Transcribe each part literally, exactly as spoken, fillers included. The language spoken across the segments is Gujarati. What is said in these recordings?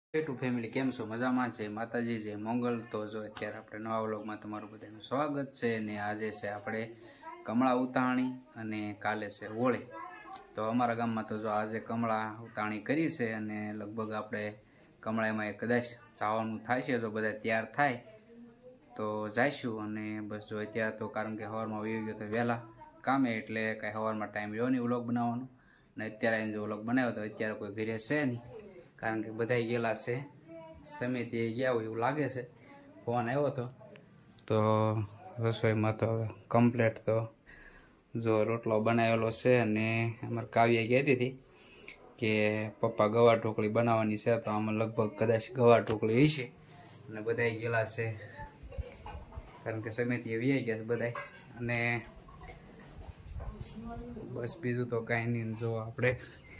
ટુ ફેમિલી કેમ છો? મજામાં છે? માતાજી જય મંગલ. તો જો અત્યારે આપણે નવા વ્લોગમાં તમારું બધાનું સ્વાગત છે. ને આજે છે આપણે કમળા ઉતાણી અને કાલે છે હોળી. તો અમારા ગામમાં તો જો આજે કમળા ઉતાણી કરી છે અને લગભગ આપણે કમળામાં કદાચ જવાનું થાય છે. તો બધા તૈયાર થાય તો જઈશું. અને બસ જો અત્યારે તો કારણ કે સવારમાં વહી ગયો તો વહેલા કામે, એટલે કાંઈ સવારમાં ટાઈમ રહ્યો નહીં વ્લોગ બનાવવાનો. અને અત્યારે જો વ્લોગ બનાવ્યો તો અત્યારે કોઈ ઘરે છે નહીં, કારણ કે બધા ગયેલા છે સમિતિ ગયા હોય એવું લાગે છે. ફોન આવ્યો હતો તો રસોઈમાં તો હવે કમ્પ્લેટ. તો જો રોટલો બનાવેલો છે અને અમારે કાવ્ય કહેતી હતી કે પપ્પા ગવાર ઢોકળી બનાવવાની છે, તો આમાં લગભગ કદાચ ગવાર ઢોકળી હશે. અને બધા ગયેલા છે કારણ કે સમિતિ વ્યાઈ ગયા છે બધા. અને બસ બીજું તો કાંઈ નહીં. જો આપણે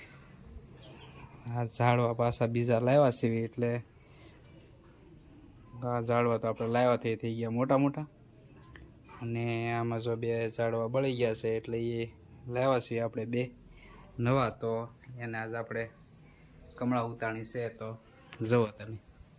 આ ઝાડવા પાછા બીજા લાવ્યા છે, એટલે આ ઝાડવા તો આપણે લાવ્યા થઈ થઈ ગયા મોટા મોટા. અને આમાં જો બે ઝાડવા બળી ગયા છે, એટલે એ લાવ્યા છીએ આપણે બે નવા. તો એને આજ આપણે કમળા ઉતાણી છે. તો જુઓ તમે,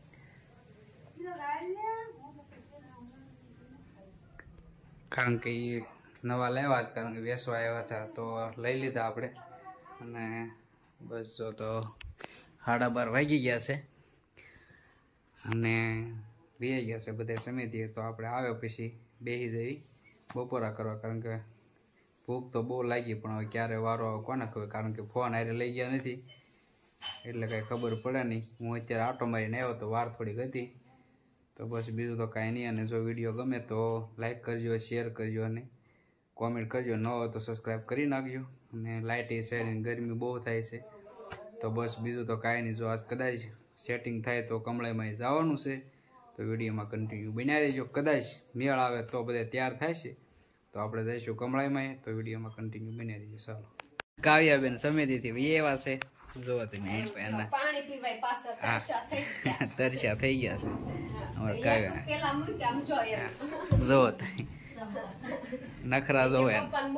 કારણ કે એ નવા લાવ્યા હતા, કારણ કે વેસવા આવ્યા હતા તો લઈ લીધા આપણે. અને બસ જો તો સાડા બાર વાગી ગયા છે અને બે ગયા છે બધા સમિતિએ. તો આપણે આવ્યો પછી બેસી જવી બપોરા કરવા, કારણ કે ભૂખ તો બહુ લાગી, પણ હવે ક્યારે વારો આવે કોને ખબર, કારણ કે ફોન આરે લઈ ગયા નથી એટલે કાંઈ ખબર પડે નહીં. હું અત્યારે આટો મારીને આવ્યો તો વાર થોડીક હતી. તો બસ બીજું તો કાંઈ નહીં. અને જો વિડીયો ગમે તો લાઈક કરજો, શેર કરજો અને કોમેન્ટ કરજો. ન હોય તો સબસ્ક્રાઈબ કરી નાખજો. અને લાઇટ એ છે, ગરમી બહુ થાય છે. તો બસ બીજું તો કાંઈ નહીં. જો આજ કદાચ સેટિંગ થાય તો કમળામાં જવાનું છે, તો વિડીયોમાં કન્ટિન્યુ બનાવી દેજો. કદાચ મેળ આવે તો બધા તૈયાર થાય છે તો આપણે જઈશું કમળામાં, તો વિડીયોમાં કન્ટિન્યુ બનાવી દેજો. ચાલો, કાવ્યાબેન સમિતિથી એવા છે. જોવો તમે પાણી પીવાય પાછા તરસ્યા થઈ ગયા છે અમારા કાવ્યા. જોવો તમે નખરા જોવો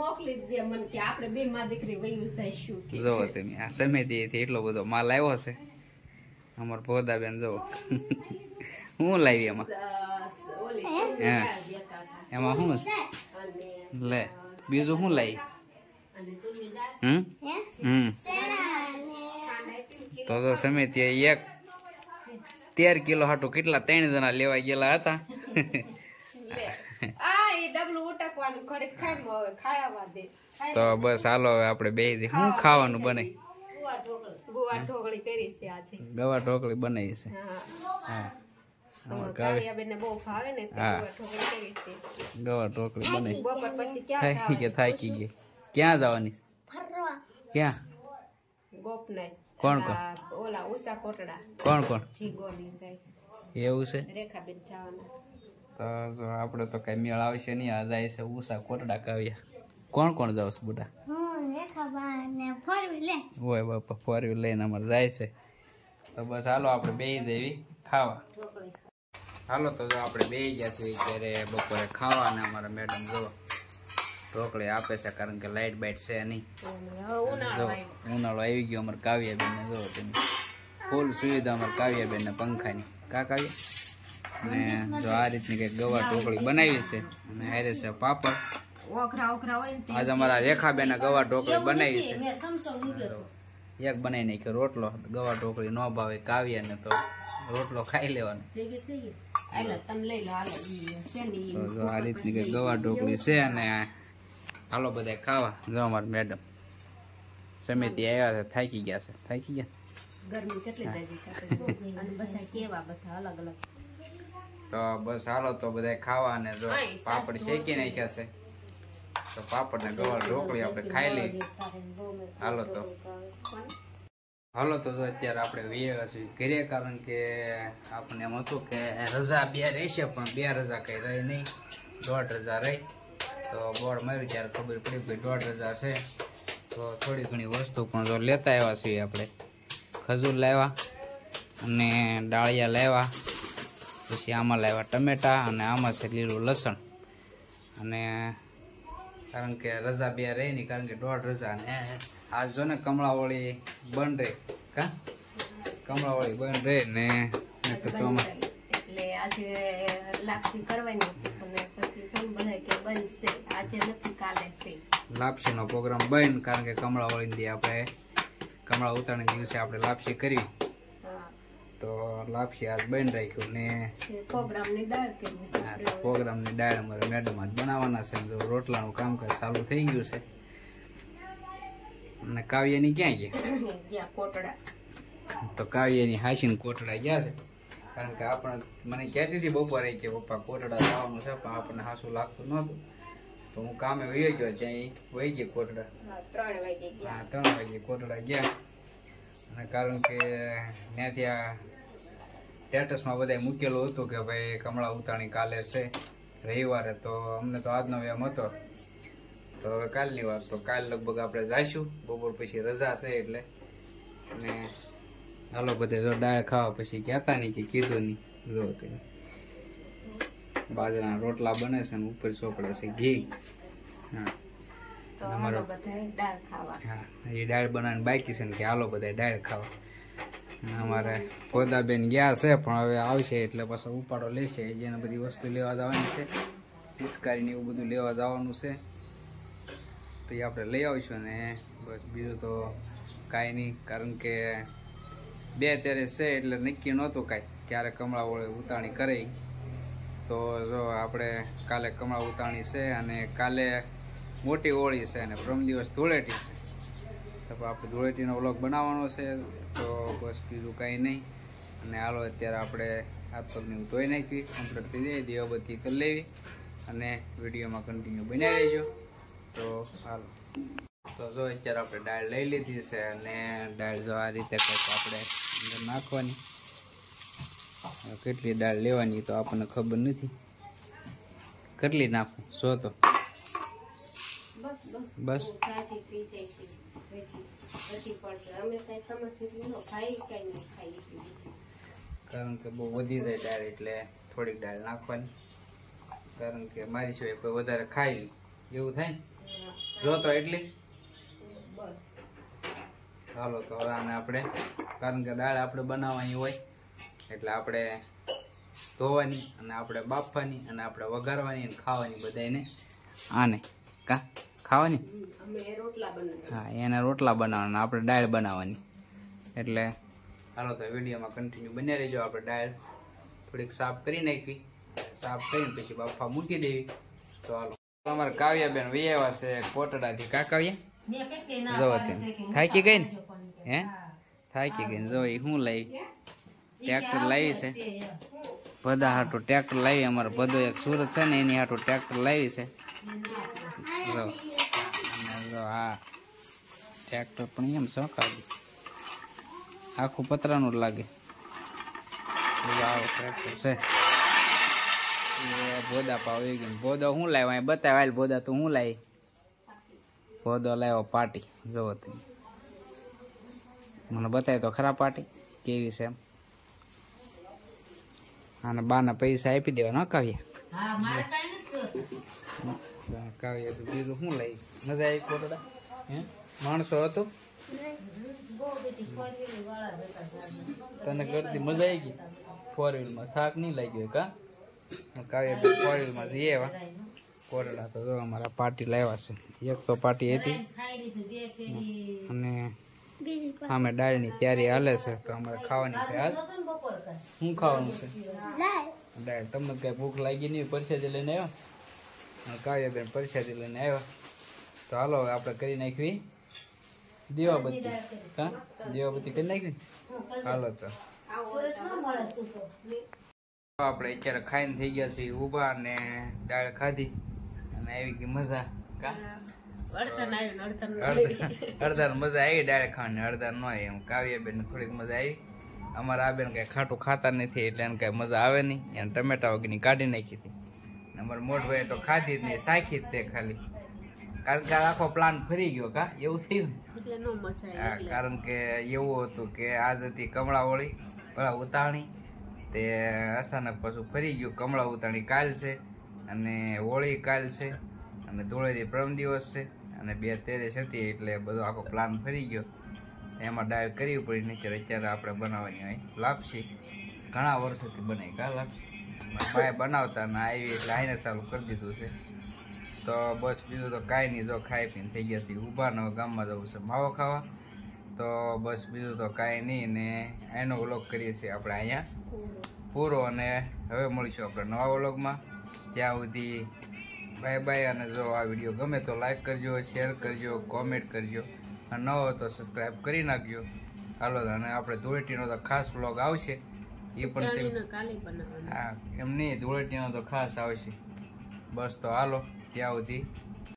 જોવો તમે. આ સમિતિથી એટલો બધો માલ આવ્યો છે. અમારા ભોદાબેન જોવો હું લાવી એમાં. હા, એમાં શું છે લે બીજું શું લાવી? હમ હમ તો તો સમિતિ એક તેર કિલો હાટું કેટલા ત્રણ જણા લેવા ગયેલા હતા. તો બસ હાલો હવે આપણે બે શું ખાવાનું બને? ગવાર ઢોકળી બનાવી છે. હા, ગવાર ઢોકળી બનાવી. થાકી ગઈ. ક્યાં જવાની? ક્યાં? કોણ કોણ કોણ કોણ એવું છે? તો આપણે તો કઈ મેળ આવશે નહીં. આ જાય છે ઉષા કોટડા કાવ્યા. કોણ કોણ જાવ છે બુડા? હોય બાપા ફોર વ્હીલ લઈને અમારે જાય છે. તો બસ હાલો આપણે બે દેવી ખાવા. હાલો તો જો આપણે બે ગયા છીએ ત્યારે બપોરે ખાવા. અને અમારા મેડમ જો ઢોકળી આપે છે, કારણ કે લાઇટ બાઇટ છે નહીં. જો ઉનાળો આવી ગયો અમારે કાવ્યાબેન ને. જો તમે ફૂલ સુવિધા અમારે કાવ્યાબેન ને પંખાની. કા કાવ્ય? અને જો આ રીતની કંઈક ગવાર ઢોકળી બનાવી છે. અને હારે છે પાપડ. આજે અમારા રેખાબેન ગવાર ઢોકળી બનાવી છે. એક બનાવી નાખ્યો રોટલો. ગવાર ઢોકળી ન ભાવે કાવ્યા ને તો રોટલો ખાઈ લેવાનો. જો આ રીતની કંઈક ગવાર ઢોકળી છે. અને હાલો બધા ખાવા. જો અમારા મેડમ સમિતિ આવ્યા છે, થાકી ગયા છે. થાકી ગયા તો બસ હાલો તો બધા ખાવા. અને જો પાપડ શેકી નાખ્યા છે, તો પાપડ ને ગવાર ઢોકળી આપણે ખાઈ લઈએ. હાલો તો હાલો તો જો અત્યારે આપણે વ્યાવ્યા છીએ ઘરે, કારણ કે આપણને એમ હતું કે રજા બે રહેશે, પણ બે રજા કઈ રહી નહીં, દોઢ રજા રહી. તો બોર્ડ માર્યું ત્યારે ખબર પડી કે દોઢ રજા છે. તો થોડી ઘણી વસ્તુ પણ જો લેતા આવ્યા છીએ આપણે. ખજૂર લાવ્યા અને ડાળિયા લાવ્યા. પછી આમાં લાવ્યા ટમેટા અને આમાં છે લીલું લસણ. અને કારણ કે રજા બે રહી નહીં, કારણ કે દોઢ રજા. ને આજ જો ને કમળાવળી બન રહી કા કમળાવાળી બન રહે ને તો એટલે આજે લાપસી કરવાની અને પછી છે બધા કે બનશે આજે નથી કાલે છે લાપસી નો પ્રોગ્રામ બન કારણ કે કમળાવાળી દી આપણે કમળા ઉતારણી દિવસે આપણે લાપસી કરી તો લાપસી આજ બન રાખ્યું ને પ્રોગ્રામની દાળ કેવી છે પ્રોગ્રામની દાળ અમારે મેડમ આજ બનાવવાના છે જો રોટલાનું કામકાજ ચાલુ થઈ ગયું છે અને કાવ્યની ક્યાં ગયા કોટડા તો કાવ્યની હાસીને કોટડા ગયા છે કારણ કે આપણે મને કહેતી હતી બપોરે કે પપ્પા કોટડા જવાનું છે પણ આપણને હાસું લાગતું નહોતું તો હું કામે વહી ગયો ત્યાં વહી ગઈ કોટડા ત્રણ વાગે હા ત્રણ વાગે કોટડા ગયા અને કારણ કે ત્યાંથી આ સ્ટેટસમાં બધા મૂકેલું હતું કે ભાઈ કમળા ઉતાણી કાલે છે રવિવારે તો અમને તો આજનો એમ હતો તો હવે કાલની વાત તો કાલ લગભગ આપણે જઈશું બપોર પછી રજા છે એટલે અને હાલો બધે જો દાળ ખાવા પછી કહેતા નહીં કે કીધું નહીં જો બાજરાના રોટલા બને છે ને ઉપર ચોપડે છે ઘી હા અમારો હા એ દાળ બનાવીને બાકી છે ને કે હાલો બધા દાળ ખાવા અમારે પોદાબેન ગયા છે પણ હવે આવશે એટલે પાછો ઉપાડો લેશે જેને બધી વસ્તુ લેવા જવાની છે પિચકારી ને એવું બધું લેવા જવાનું છે તો એ આપણે લઈ આવીશું ને બસ બીજું તો કાંઈ નહીં કારણ કે બે અત્યારે છે એટલે નક્કી નહોતું કાંઈ ક્યારે કમળા વળે ઉતાણી કરે તો જો આપણે કાલે કમળા ઉતાણી છે અને કાલે મોટી હોળી છે અને પ્રમ દિવસ ધૂળેટી છે તો આપણે ધૂળેટીનો વ્લોગ બનાવવાનો છે તો બસ બીજું કાંઈ નહીં અને હાલો અત્યારે આપણે હાથ પગને ધોઈ નાખવી કમ્પ્લીટ થઈ જાય દીવાબત્તી કરી લેવી અને વિડીયોમાં કન્ટિન્યુ બનાવી લેજો તો હાલો તો જો અત્યારે આપણે દાળ લઈ લીધી છે અને દાળ જો આ રીતે કંઈક આપણે અંદર નાખવાની કેટલી દાળ લેવાની તો આપણને ખબર નથી કેટલી નાખું જો તો બસ કારણ કે બહુ વધી જાય દાળ એટલે થોડીક દાળ નાખવાની કારણ કે મારી સિવાય કોઈ વધારે ખાય એવું થાય ને જો તો એટલી ચાલો તો હવે આને આપણે કારણ કે દાળ આપણે બનાવવાની હોય એટલે આપણે ધોવાની અને આપણે બાફવાની અને આપણે વઘારવાની અને ખાવાની બધાને આને કા ખાવાની હા એના રોટલા બનાવવાના આપણે દાળ બનાવવાની એટલે ચાલો તો વિડીયોમાં કન્ટિન્યુ બની રહેજો આપણે દાળ થોડીક સાફ કરી નાખવી સાફ કરીને પછી બાફા મૂકી દેવી તો હાલો અમારે કાવ્યાબેન વૈયાવા છે કોટડાથી કા કાવ્યા જો થાકી ગઈ ને હે થાકી ગઈ જો એ શું લાવી ટ્રેક્ટર લાવી છે બધા હાટું ટ્રેક્ટર લાવી અમારે બધો એક સુરત છે ને એની હાટું ટ્રેક્ટર લાવી છે જો જો હા ટ્રેક્ટર પણ એમ શું કાઢ્યું આખું પતરાનું લાગે આવો ટ્રેક્ટર છે ભોદા પાવ ગઈ ભોદો શું લાવ્યો બતાવાય ભોદા તું શું લાવી ભોદો લાવ્યો પાટી જોવો તમે મને બતાવી તો ખરા પાટી કેવી છે એમ અને બાના પૈસા આપી દેવા ન કાવ્યા કાવ્યા તો બીજું શું લઈ મજા આવી કોટડા હે માણસો હતો તને કરતી મજા આવી ગઈ ફોર વ્હીલમાં થાક નહીં લાગ્યો કા કાવ્યા ફોર વ્હીલમાં જઈએ એવા કોટડા તો જો અમારા પાર્ટી લાવ્યા છે એક તો પાર્ટી હતી અને અમે દાળની તૈયારી હાલે છે તો અમારે ખાવાની છે આજ શું ખાવાનું છે દાળ તમને કઈ ભૂખ લાગી નહીં પરસાદી લઈને આવ્યો કાવ્યાબેન પરસાદી લઈને આવ્યા તો હાલો આપણે કરી નાખવી દીવાબત્તી હા દીવાબત્તી કરી નાખવી હાલો તો આપણે અત્યારે ખાઈને થઈ ગયા છીએ ઊભા અને દાળ ખાધી અને આવી ગઈ મજા કા અડધા મજા આવી દાળ ખાવાની અડધા ન આવી એમ કાવ્યાબેન થોડીક મજા આવી અમારા આ બેન કઈ ખાટું ખાતા નથી એટલે એને કઈ મજા આવે નહીં એને ટમેટા વગરની કાઢી નાખી હતી અમારા મોટભાઈ તો ખાધી જ નહીં સાખી જ તે ખાલી કારણ કે આખો પ્લાન ફરી ગયો કા એવું થયું હા કારણ કે એવું હતું કે આજ હતી કમળા હોળી બરાબર ઉતાણી તે અચાનક પાછું ફરી ગયું કમળા ઉતાણી કાલ છે અને હોળી કાલ છે અને ધૂળેટી પરમ દિવસ છે અને બે તેરેસ હતી એટલે બધો આખો પ્લાન ફરી ગયો એમાં ડાળ કરવી પડી નહીં. અત્યારે આપણે બનાવવાની હોય લાપસી. ઘણા વર્ષોથી બનાવી કા લાપસી ભાઈ બનાવતા ને આવી એટલે આઈને ચાલુ કરી દીધું છે. તો બસ બીજું તો કાંઈ નહીં. જો ખાઈ પીને થઈ ગયા છે ઊભા ને ગામમાં જવું છે માવો ખાવા. તો બસ બીજું તો કાંઈ નહીં ને એનો વ્લોગ કરીએ છીએ આપણે અહીંયા પૂરો. અને હવે મળીશું આપણે નવા વ્લોગમાં. ત્યાં સુધી બાય બાય. અને જો આ વિડીયો ગમે તો લાઈક કરજો, શેર કરજો, કોમેન્ટ કરજો. અને ન હોય તો સબસ્ક્રાઈબ કરી નાખજો. હાલો, અને આપણે ધૂળેટીનો તો ખાસ વ્લોગ આવશે એ પણ. હા એમ નહીં, ધૂળેટીનો તો ખાસ આવશે. બસ તો હાલો, ત્યાં સુધી